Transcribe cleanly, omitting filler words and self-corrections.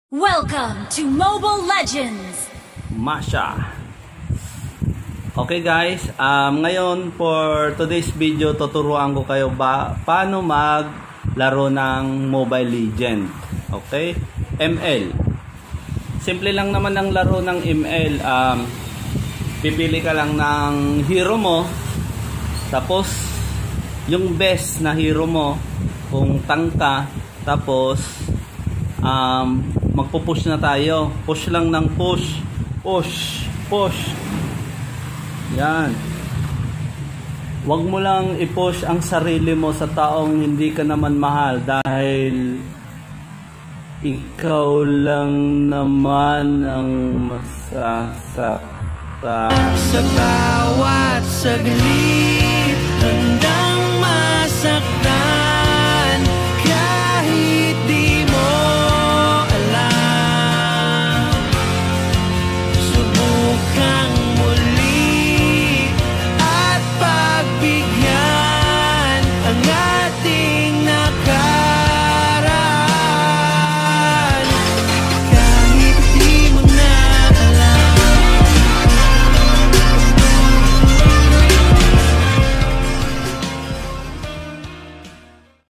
Welcome to Mobile Legends! Masha. Okay guys, ngayon for today's video tuturuan ko kayo paano maglaro ng Mobile Legend. Okay? ML. Simple lang naman ang laro ng ML. Pipili ka lang ng hero mo, tapos yung best na hero mo kung tangka, tapos magpo-push na tayo. Push lang ng push. Push. Yan. Huwag mo lang i-push ang sarili mo sa taong hindi ka naman mahal dahil ikaw lang naman ang masasaktan. Sa bawat saglit handang masaktan.